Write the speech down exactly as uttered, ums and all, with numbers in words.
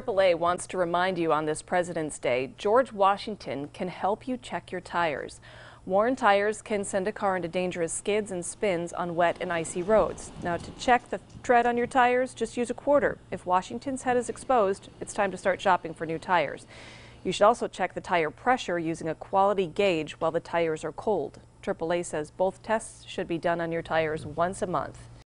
triple A wants to remind you on this President's Day, George Washington can help you check your tires. Worn tires can send a car into dangerous skids and spins on wet and icy roads. Now, to check the tread on your tires, just use a quarter. If Washington's head is exposed, it's time to start shopping for new tires. You should also check the tire pressure using a quality gauge while the tires are cold. triple A says both tests should be done on your tires once a month.